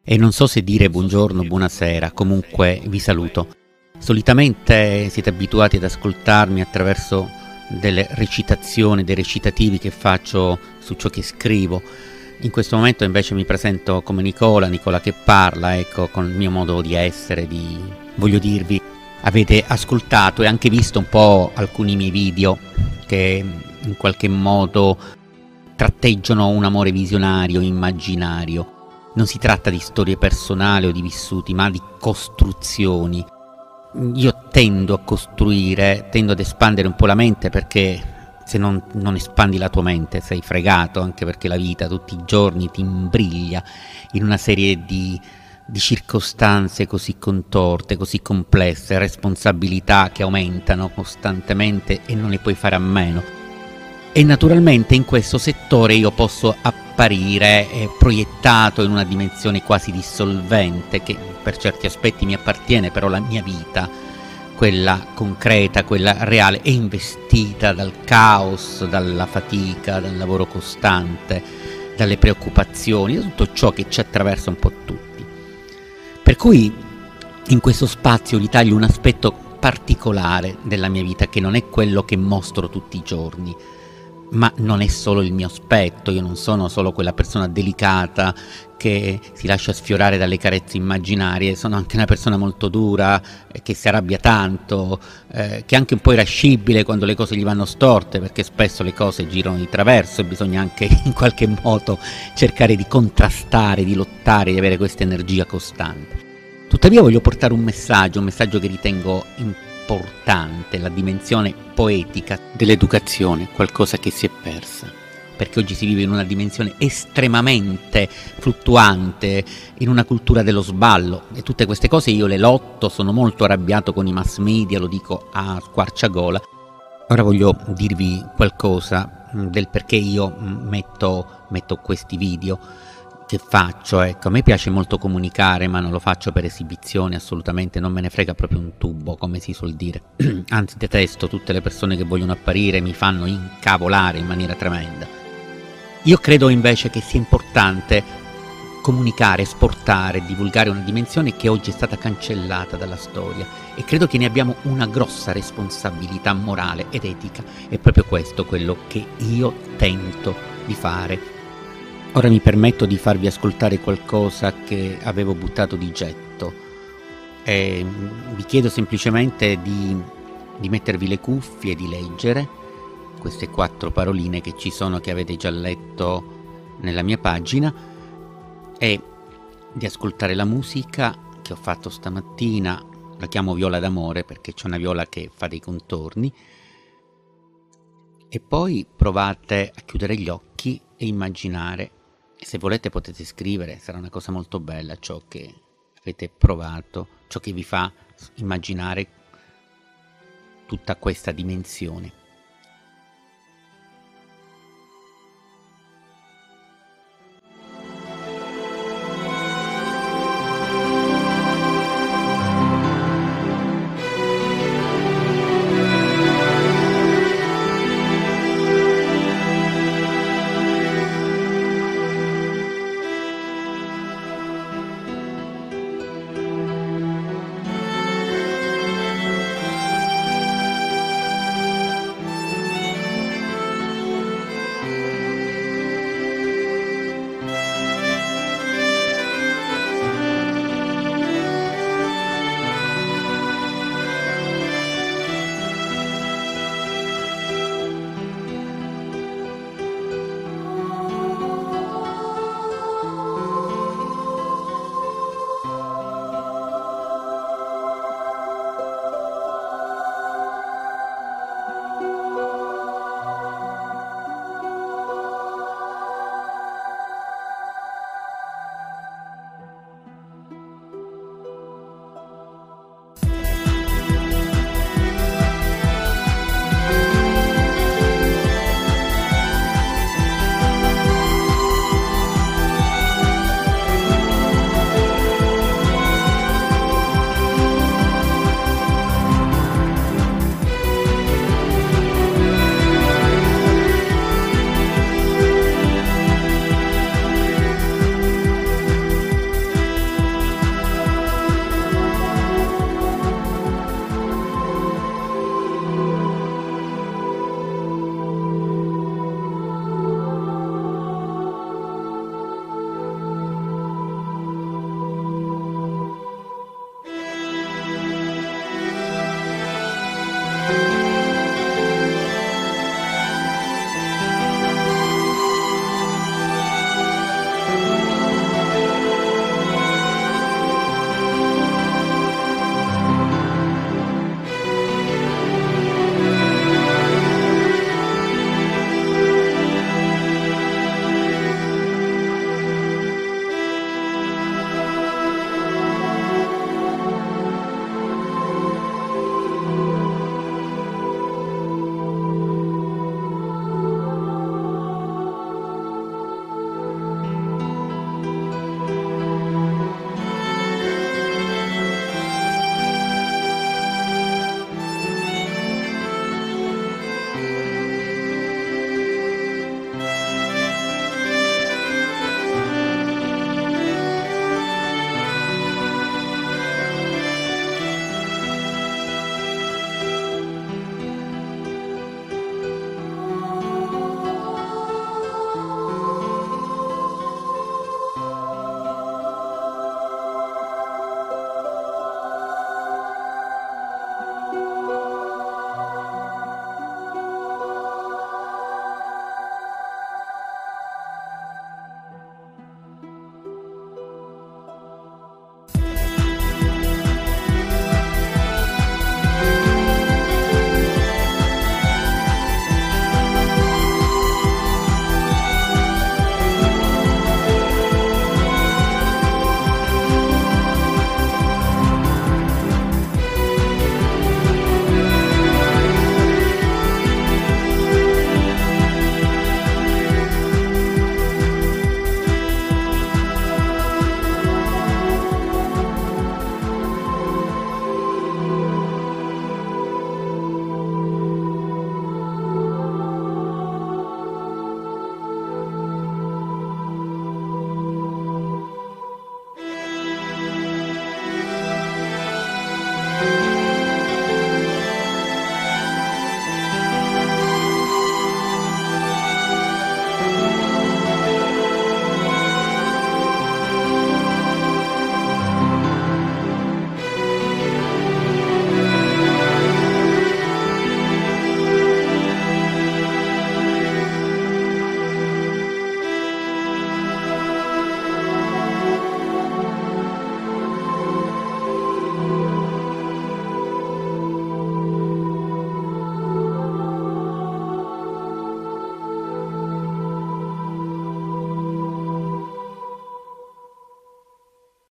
E non so se dire buongiorno, buonasera, comunque vi saluto. Solitamente siete abituati ad ascoltarmi attraverso delle recitazioni, dei recitativi che faccio su ciò che scrivo. In questo momento invece mi presento come Nicola che parla, ecco, con il mio modo di essere, voglio dirvi, avete ascoltato e anche visto un po' alcuni miei video che in qualche modo tratteggiano un amore visionario, immaginario. Non si tratta di storie personali o di vissuti, ma di costruzioni. Io tendo a costruire, tendo ad espandere un po' la mente, perché se non espandi la tua mente sei fregato, anche perché la vita tutti i giorni ti imbriglia in una serie di circostanze così contorte, così complesse, responsabilità che aumentano costantemente e non ne puoi fare a meno. E naturalmente in questo settore io posso apparire proiettato in una dimensione quasi dissolvente, che per certi aspetti mi appartiene, però la mia vita, quella concreta, quella reale, è investita dal caos, dalla fatica, dal lavoro costante, dalle preoccupazioni, da tutto ciò che ci attraversa un po' tutti. Per cui in questo spazio vi taglio un aspetto particolare della mia vita, che non è quello che mostro tutti i giorni. Ma non è solo il mio aspetto, io non sono solo quella persona delicata che si lascia sfiorare dalle carezze immaginarie, sono anche una persona molto dura, che si arrabbia tanto, che è anche un po' irascibile quando le cose gli vanno storte, perché spesso le cose girano di traverso e bisogna anche in qualche modo cercare di contrastare, di lottare, di avere questa energia costante. Tuttavia voglio portare un messaggio che ritengo importante, la dimensione poetica dell'educazione, qualcosa che si è persa, perché oggi si vive in una dimensione estremamente fluttuante, in una cultura dello sballo, e tutte queste cose io le lotto, sono molto arrabbiato con i mass media, lo dico a squarciagola. Ora voglio dirvi qualcosa del perché io metto questi video che faccio. Ecco, a me piace molto comunicare, ma non lo faccio per esibizione, assolutamente, non me ne frega proprio un tubo, come si suol dire. Anzi, detesto tutte le persone che vogliono apparire, mi fanno incavolare in maniera tremenda. Io credo invece che sia importante comunicare, esportare, divulgare una dimensione che oggi è stata cancellata dalla storia, e credo che ne abbiamo una grossa responsabilità morale ed etica. È proprio questo quello che io tento di fare. Ora mi permetto di farvi ascoltare qualcosa che avevo buttato di getto e vi chiedo semplicemente di mettervi le cuffie e di leggere queste 4 paroline che ci sono, che avete già letto nella mia pagina, e di ascoltare la musica che ho fatto stamattina. La chiamo viola d'amore perché c'è una viola che fa dei contorni, e poi provate a chiudere gli occhi e immaginare. E se volete potete scrivere, sarà una cosa molto bella ciò che avete provato, ciò che vi fa immaginare tutta questa dimensione.